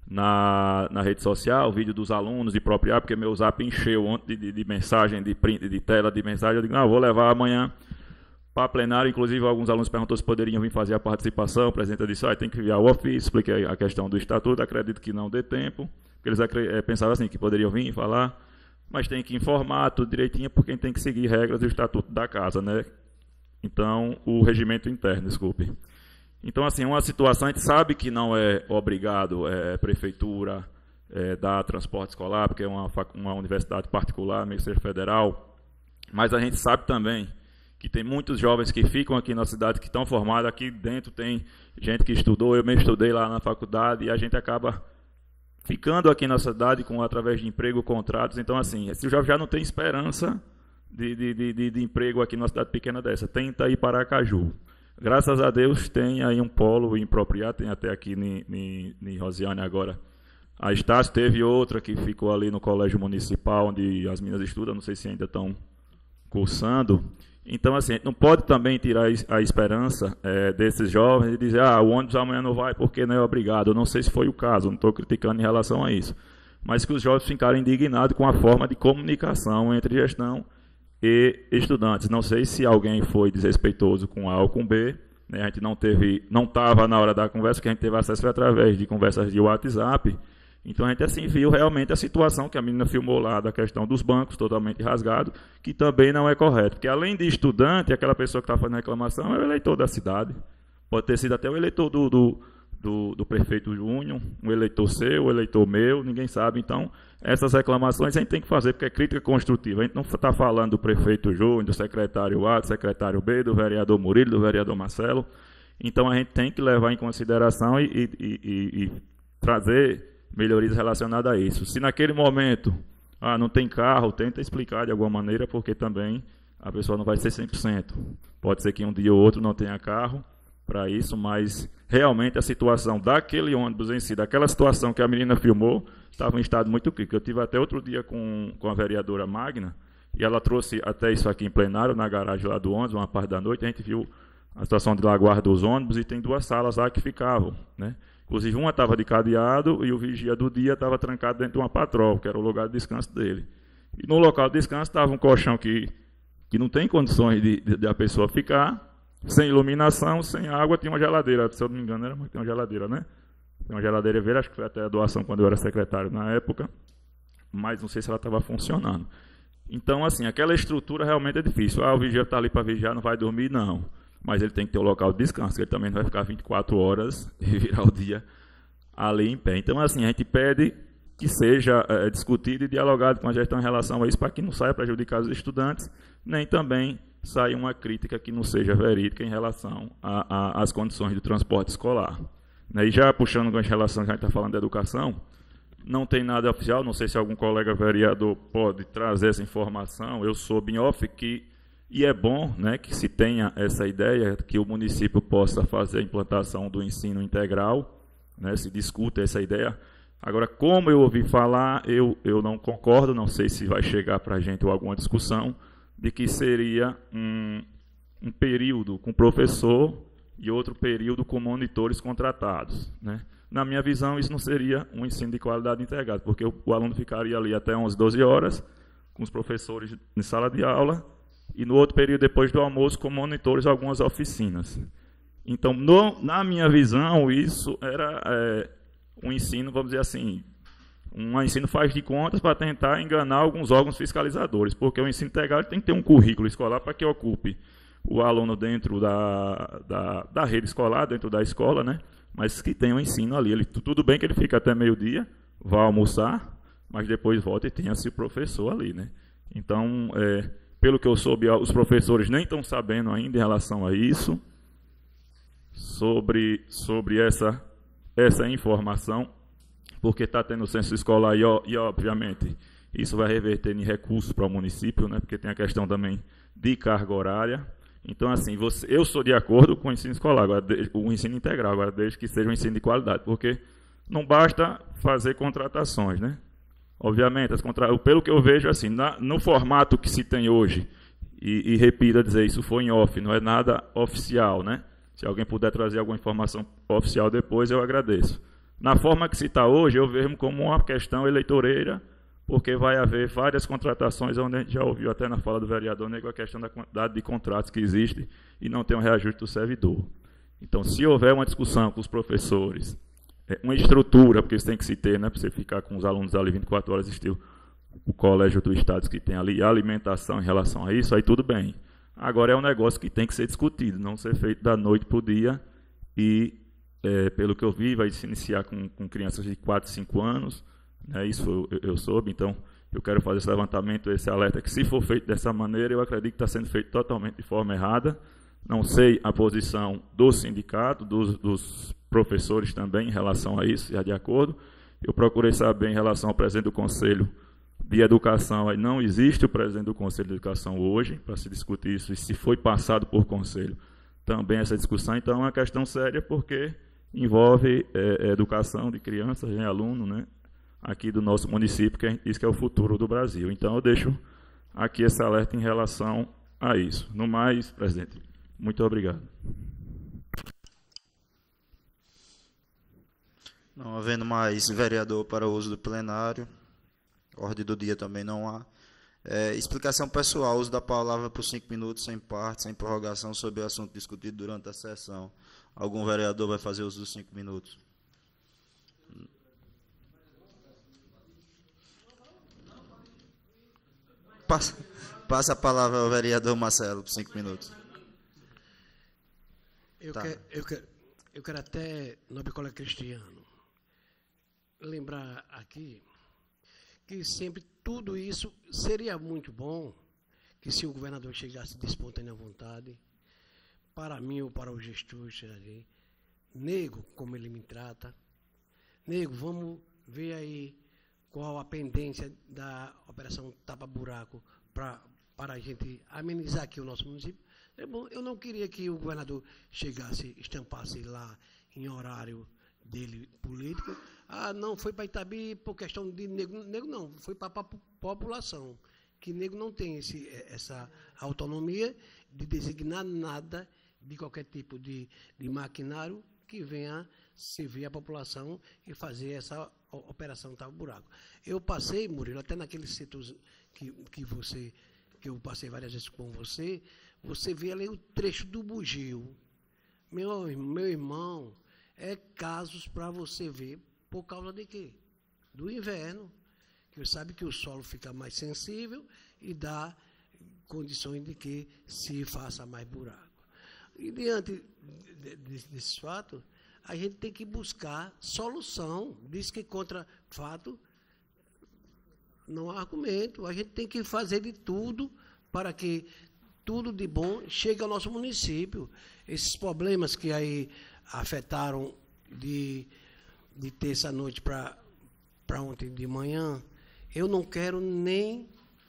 na rede social, o vídeo dos alunos de propriar, porque meu zap encheu ontem de mensagem, de print, de tela, de mensagem. Eu digo, não, vou levar amanhã para plenário. Inclusive, alguns alunos perguntou se poderiam vir fazer a participação. O presidente disse, tem que enviar o ofício, expliquei a questão do estatuto, acredito que não dê tempo, porque eles pensavam assim, que poderiam vir falar, mas tem que informar tudo direitinho, porque a gente tem que seguir regras do estatuto da casa, né? Então, o regimento interno, desculpe. Então, assim, uma situação, a gente sabe que não é obrigado prefeitura dar transporte escolar, porque é uma universidade particular, Ministério Federal, mas a gente sabe também que tem muitos jovens que ficam aqui na cidade, que estão formados, aqui dentro tem gente que estudou, eu mesmo estudei lá na faculdade, e a gente acaba ficando aqui na cidade através de emprego, contratos. Então, assim, esse jovem já não tem esperança de emprego aqui numa cidade pequena dessa, tenta ir para Aracaju. Graças a Deus tem aí um polo impropriado, tem até aqui em Rosiane agora. A Estácio teve outra que ficou ali no colégio municipal, onde as meninas estudam, não sei se ainda estão cursando. Então, assim, a gente não pode também tirar a esperança desses jovens e dizer, o ônibus amanhã não vai porque não é obrigado. Eu não sei se foi o caso, não estou criticando em relação a isso. Mas que os jovens ficaram indignados com a forma de comunicação entre gestão e estudantes. Não sei se alguém foi desrespeitoso com A ou com B, né? A gente não estava na hora da conversa, que a gente teve acesso através de conversas de WhatsApp. Então a gente assim viu realmente a situação que a menina filmou lá da questão dos bancos totalmente rasgado, que também não é correto, porque além de estudante, aquela pessoa que está fazendo reclamação é o eleitor da cidade, pode ter sido até o eleitor do prefeito Júnior, um eleitor seu, um eleitor meu, ninguém sabe. Então, essas reclamações a gente tem que fazer, porque é crítica construtiva. A gente não está falando do prefeito Júnior, do secretário A, do secretário B, do vereador Murilo, do vereador Marcelo. Então, a gente tem que levar em consideração e trazer melhorias relacionadas a isso. Se naquele momento não tem carro, tenta explicar de alguma maneira, porque também a pessoa não vai ser 100%. Pode ser que um dia ou outro não tenha carro para isso, mas realmente a situação daquele ônibus em si, daquela situação que a menina filmou, estava em estado muito crítico. Eu tive até outro dia com a vereadora Magna, e ela trouxe até isso aqui em plenário, na garagem lá do ônibus, uma parte da noite, a gente viu a situação de lá guarda dos ônibus, e tem 2 salas lá que ficavam, né? Inclusive uma estava de cadeado e o vigia do dia estava trancado dentro de uma patroa, que era o lugar de descanso dele. E no local de descanso estava um colchão que não tem condições de a pessoa ficar, sem iluminação, sem água, tinha uma geladeira, se eu não me engano, tem uma geladeira, né? Tem uma geladeira verde, acho que foi até a doação quando eu era secretário na época, mas não sei se ela estava funcionando. Então, assim, aquela estrutura realmente é difícil. O vigia está ali para vigiar, não vai dormir, não. Mas ele tem que ter um local de descanso, ele também não vai ficar 24 horas e virar o dia ali em pé. Então, assim, a gente pede que seja discutido e dialogado com a gestão em relação a isso, para que não saia prejudicado os estudantes, nem também saia uma crítica que não seja verídica em relação às condições do transporte escolar. E já puxando em relação, já a gente está falando de educação, não tem nada oficial, não sei se algum colega vereador pode trazer essa informação, eu soube em off e é bom, né, que se tenha essa ideia, que o município possa fazer a implantação do ensino integral, né, se discuta essa ideia. Agora, como eu ouvi falar, eu não concordo, não sei se vai chegar para a gente ou alguma discussão, de que seria um período com professor e outro período com monitores contratados, né? Na minha visão, isso não seria um ensino de qualidade integrado, porque o aluno ficaria ali até 11, 12 horas, com os professores em sala de aula, e no outro período, depois do almoço, com monitores, algumas oficinas. Então, na minha visão, isso era um ensino, vamos dizer assim, um ensino faz de contas para tentar enganar alguns órgãos fiscalizadores, porque o ensino integral tem que ter um currículo escolar para que ocupe o aluno dentro da rede escolar, dentro da escola, né? Mas que tenha um ensino ali. Tudo bem que ele fica até meio-dia, vai almoçar, mas depois volta e tenha-se o professor ali, né? Então, pelo que eu soube, os professores nem estão sabendo ainda em relação a isso, sobre essa informação, porque está tendo censo escolar e, obviamente, isso vai reverter em recursos para o município, né, porque tem a questão também de carga horária. Então, assim, eu sou de acordo com o ensino escolar, agora, o ensino integral, agora desde que seja um ensino de qualidade, porque não basta fazer contratações, né? Obviamente, pelo que eu vejo, assim, no formato que se tem hoje, e repito a dizer, isso foi em off, não é nada oficial, né? Se alguém puder trazer alguma informação oficial depois, eu agradeço. Na forma que se está hoje, eu vejo como uma questão eleitoreira, porque vai haver várias contratações, onde a gente já ouviu até na fala do vereador Nego a questão da quantidade de contratos que existe e não tem um reajuste do servidor. Então, se houver uma discussão com os professores, uma estrutura, porque isso tem que se ter, né, para você ficar com os alunos ali 24 horas, estilo o colégio do Estado que tem ali, a alimentação em relação a isso, aí tudo bem. Agora é um negócio que tem que ser discutido, não ser feito da noite para o dia e, pelo que eu vi, vai se iniciar com crianças de 4, 5 anos, né, isso eu soube, então eu quero fazer esse levantamento, esse alerta, que se for feito dessa maneira, eu acredito que está sendo feito totalmente de forma errada. Não sei a posição do sindicato, dos professores também em relação a isso, já de acordo. Eu procurei saber em relação ao presidente do Conselho de Educação, aí não existe o presidente do Conselho de Educação hoje, para se discutir isso, e se foi passado por conselho também essa discussão. Então é uma questão séria, porque envolve educação de crianças e alunos, né, aqui do nosso município, que a gente diz que é o futuro do Brasil. Então eu deixo aqui esse alerta em relação a isso. No mais, presidente, muito obrigado. Não havendo mais vereador para o uso do plenário, ordem do dia também não há. Explicação pessoal, uso da palavra por 5 minutos, sem parte, sem prorrogação, sobre o assunto discutido durante a sessão. Algum vereador vai fazer uso dos 5 minutos? Passa a palavra ao vereador Marcelo por 5 minutos. Eu quero até, nobre colega Cristiano, lembrar aqui que sempre tudo isso seria muito bom que se o governador chegasse de espontânea vontade, para mim ou para o gestor, Nego, como ele me trata, Nego, vamos ver aí qual a pendência da operação tapa-buraco para a gente amenizar aqui o nosso município. Eu não queria que o governador chegasse, estampasse lá em horário dele político. Não, foi para Itabi por questão de Nego. Nego não, foi para a população. Que Nego não tem essa autonomia de designar nada de qualquer tipo de maquinário que venha servir a população e fazer essa operação tapa-buraco. Eu passei, Murilo, até naquele setor que eu passei várias vezes com você vê ali o trecho do bugio. Meu irmão, casos para você ver por causa de quê? Do inverno, que você sabe que o solo fica mais sensível e dá condições de que se faça mais buraco. E diante desse fato, a gente tem que buscar solução. Diz que contra fato não há argumento. A gente tem que fazer de tudo para que tudo de bom chegue ao nosso município. Esses problemas que aí afetaram de terça-noite para ontem de manhã, eu não quero nem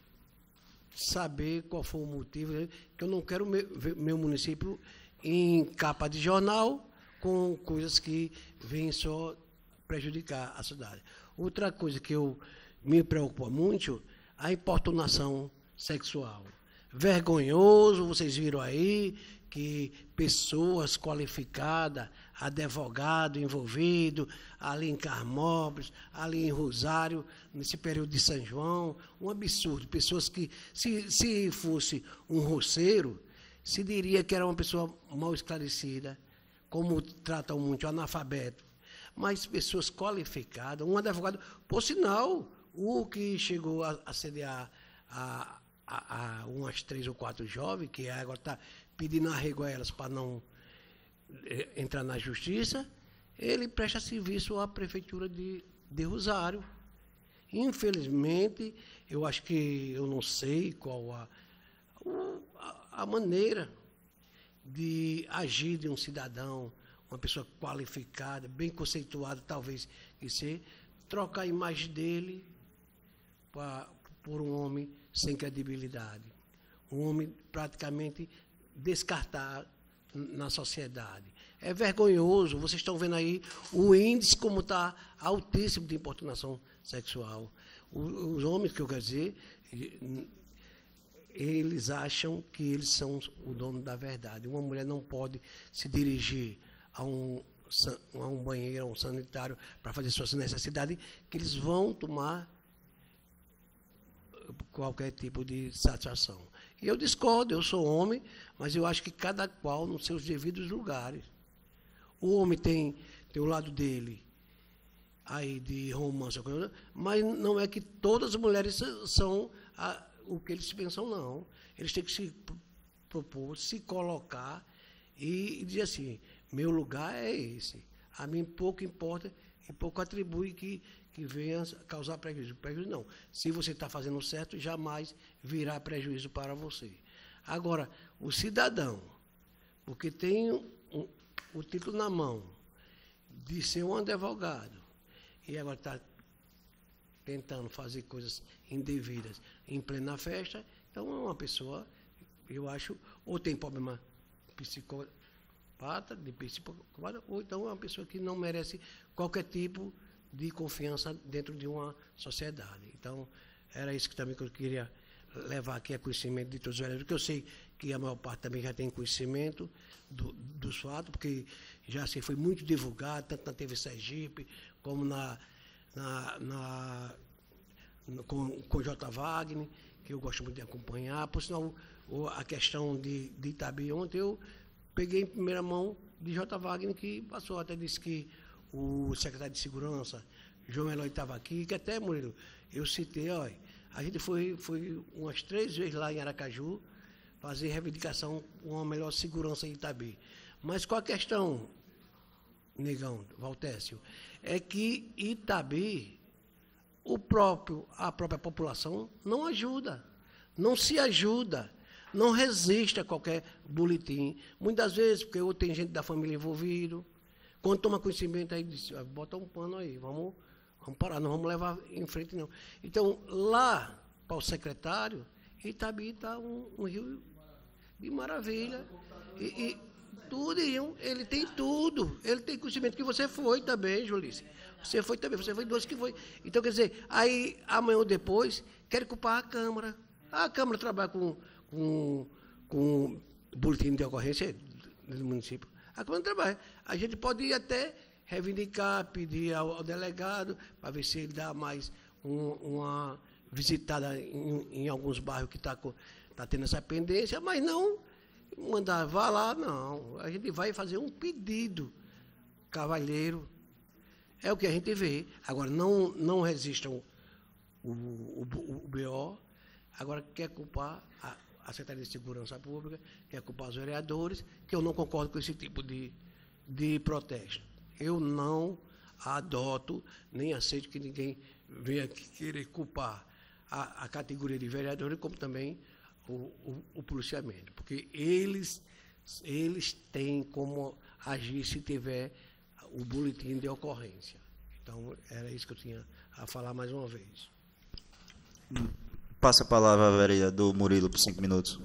saber qual foi o motivo, que eu não quero ver meu município em capa de jornal com coisas que vêm só prejudicar a cidade. Outra coisa que me preocupa muito, a importunação sexual. Vergonhoso, vocês viram aí, que pessoas qualificadas, advogado envolvido, ali em Carmópolis, ali em Rosário, nesse período de São João, um absurdo. Pessoas que, se fosse um roceiro, se diria que era uma pessoa mal esclarecida, como tratam muito, analfabeto. Mas pessoas qualificadas, um advogado, por sinal, o que chegou a sediar a umas 3 ou 4 jovens, que agora está pedindo arrego a elas para não entrar na justiça, ele presta serviço à prefeitura de Rosário. Infelizmente, eu acho que, eu não sei qual a maneira de agir de um cidadão, uma pessoa qualificada, bem conceituada, talvez, que ser, trocar a imagem dele por um homem sem credibilidade. Um homem praticamente descartado na sociedade. É vergonhoso, vocês estão vendo aí o índice como está altíssimo de importunação sexual. Os homens, que eu quero dizer, eles acham que eles são o dono da verdade. Uma mulher não pode se dirigir a um banheiro, a um sanitário, para fazer suas necessidades, que eles vão tomar qualquer tipo de satisfação. E eu discordo, eu sou homem, mas eu acho que cada qual nos seus devidos lugares. O homem tem o lado dele aí de romance, mas não é que todas as mulheres são o que eles pensam, não. Eles têm que se propor, se colocar e dizer assim, meu lugar é esse. A mim pouco importa e pouco atribui que venha causar prejuízo. Prejuízo não. Se você está fazendo certo, jamais virá prejuízo para você. Agora, o cidadão, porque tem o título na mão de ser um advogado, e agora está tentando fazer coisas indevidas em plena festa, então é uma pessoa, eu acho, ou tem problema psicopata, ou então é uma pessoa que não merece qualquer tipo de confiança dentro de uma sociedade. Então, era isso que também que eu queria levar aqui a conhecimento de todos os vereadores, porque eu sei que a maior parte também já tem conhecimento dos fatos, porque já foi muito divulgado, tanto na TV Sergipe, como com J. Wagner, que eu gosto muito de acompanhar. Por sinal, a questão de Itabi, ontem eu peguei em primeira mão de J. Wagner, que passou, até disse que o secretário de Segurança, João Eloy, estava aqui, que até, Murilo, eu citei, olha, a gente foi umas 3 vezes lá em Aracaju fazer reivindicação com uma melhor segurança em Itabi. Mas qual a questão, negão, Valtécio, é que Itabi, a própria população não ajuda, não se ajuda, não resiste a qualquer boletim. Muitas vezes, porque tem gente da família envolvida, quando toma conhecimento, aí diz, bota um pano aí, vamos parar, não vamos levar em frente, não. Então, lá, para o secretário, Itabi está um rio de maravilha. E tudo, ele tem tudo. Ele tem conhecimento que você foi também, Julice. Você foi também, você foi 2 que foi. Então, quer dizer, aí, amanhã ou depois, querem culpar a Câmara. A Câmara trabalha com boletim de ocorrência do município. A Câmara trabalha. A gente pode ir até reivindicar, pedir ao delegado, para ver se ele dá mais uma visitada em alguns bairros que está tendo essa pendência, mas não mandar, vá lá, não. A gente vai fazer um pedido, cavalheiro. É o que a gente vê. Agora, não resistam o BO. Agora, quer culpar a Secretaria de Segurança Pública, quer culpar os vereadores, que eu não concordo com esse tipo de protesto. Eu não adoto, nem aceito que ninguém venha querer culpar a categoria de vereadores, como também o policiamento, porque eles têm como agir se tiver o boletim de ocorrência. Então, era isso que eu tinha a falar mais uma vez. Passa a palavra ao vereador Murilo por 5 minutos.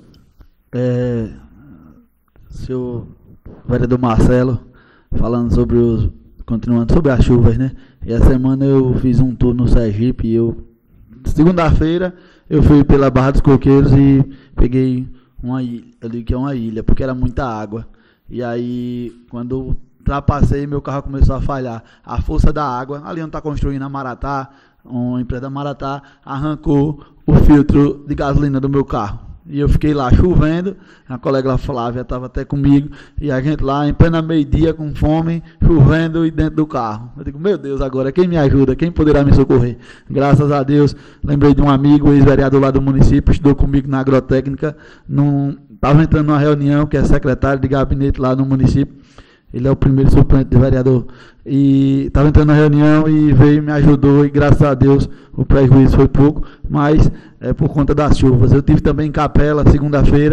Senhor vereador Marcelo, continuando sobre as chuvas, né? E essa semana eu fiz um tour no Sergipe e segunda-feira eu fui pela Barra dos Coqueiros e peguei uma ilha, eu digo que é uma ilha, porque era muita água. E aí, quando eu ultrapassei, meu carro começou a falhar. A força da água, ali onde está construindo a Maratá, uma empresa da Maratá, arrancou o filtro de gasolina do meu carro. E eu fiquei lá chovendo, a colega Flávia estava até comigo, e a gente lá em plena meio-dia com fome, chovendo e dentro do carro. Eu digo, meu Deus, agora quem me ajuda? Quem poderá me socorrer? Graças a Deus, lembrei de um amigo, ex-vereador lá do município, estudou comigo na agrotécnica, estava entrando numa reunião, que é secretário de gabinete lá no município. Ele é o primeiro suplente de vereador. E estava entrando na reunião e veio e me ajudou. E graças a Deus o prejuízo foi pouco, mas é por conta das chuvas. Eu tive também em Capela, segunda-feira,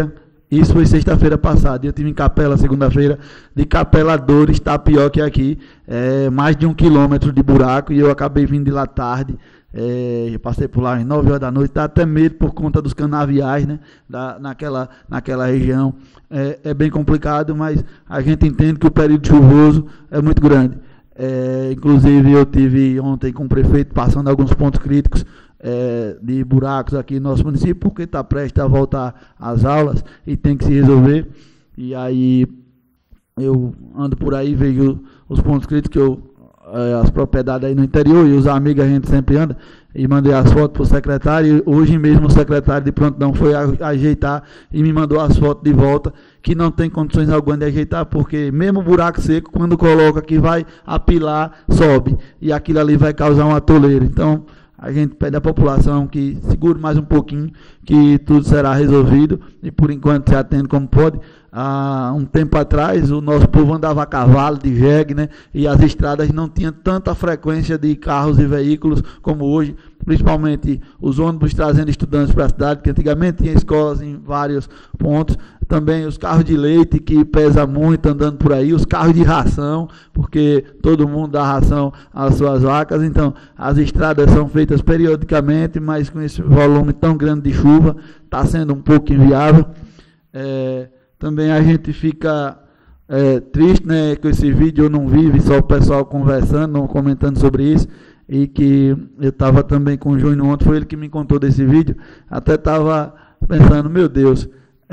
Isso foi sexta-feira passada. Eu tive em Capela segunda-feira. De Capela a Dores está pior que aqui. Mais de 1 quilômetro de buraco. E eu acabei vindo de lá tarde. Eu passei por lá às 9 horas da noite. Dá até medo por conta dos canaviais, né? Naquela região. É bem complicado, mas a gente entende que o período chuvoso é muito grande. Inclusive eu tive ontem com o prefeito passando alguns pontos críticos de buracos aqui no nosso município, porque está prestes a voltar às aulas e tem que se resolver. E aí eu ando por aí, vejo os pontos críticos, as propriedades aí no interior, e os amigos a gente sempre anda, e mandei as fotos para o secretário, e hoje mesmo o secretário de prontidão foi ajeitar e me mandou as fotos de volta, que não tem condições alguma de ajeitar, porque mesmo buraco seco, quando coloca que vai apilar, sobe, e aquilo ali vai causar um atoleiro. Então a gente pede à população que segure mais um pouquinho, que tudo será resolvido, e por enquanto se atende como pode. Há um tempo atrás, o nosso povo andava a cavalo, de jegue, né? E as estradas não tinham tanta frequência de carros e veículos como hoje, principalmente os ônibus trazendo estudantes para a cidade, que antigamente tinha escolas em vários pontos. Também os carros de leite, que pesa muito andando por aí, os carros de ração, porque todo mundo dá ração às suas vacas. Então, as estradas são feitas periodicamente, mas com esse volume tão grande de chuva, está sendo um pouco inviável. Também a gente fica triste, né, com esse vídeo. Eu não vi só o pessoal conversando, comentando sobre isso, e que eu estava também com o Júnior ontem, foi ele que me contou desse vídeo. Até estava pensando, meu Deus,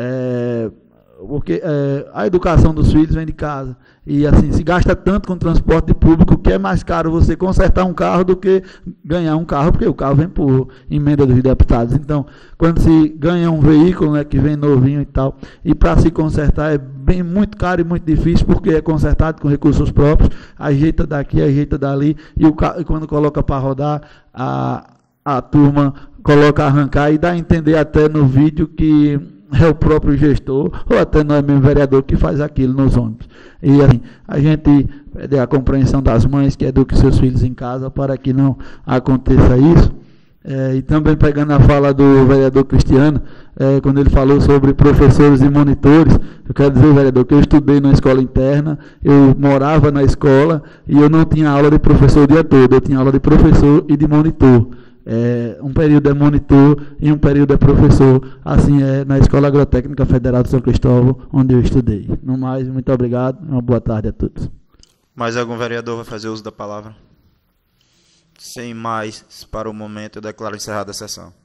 porque a educação dos filhos vem de casa, e assim, se gasta tanto com transporte público, que é mais caro você consertar um carro do que ganhar um carro, porque o carro vem por emenda dos deputados. Então, quando se ganha um veículo, né, que vem novinho e tal, e para se consertar é muito caro e muito difícil, porque é consertado com recursos próprios, ajeita daqui, ajeita dali, e quando coloca para rodar, a turma coloca a arrancar, e dá a entender até no vídeo que é o próprio gestor, ou até não é mesmo vereador, que faz aquilo nos ônibus. E assim, a gente pede a compreensão das mães que eduquem seus filhos em casa para que não aconteça isso. E também pegando a fala do vereador Cristiano, quando ele falou sobre professores e monitores, eu quero dizer, vereador, que eu estudei na escola interna, eu morava na escola e eu não tinha aula de professor o dia todo, eu tinha aula de professor e de monitor. Um período é monitor e um período é professor. Assim é na Escola Agrotécnica Federal de São Cristóvão, onde eu estudei. No mais, muito obrigado, uma boa tarde a todos. Mais algum vereador vai fazer uso da palavra? Sem mais, para o momento, eu declaro encerrada a sessão.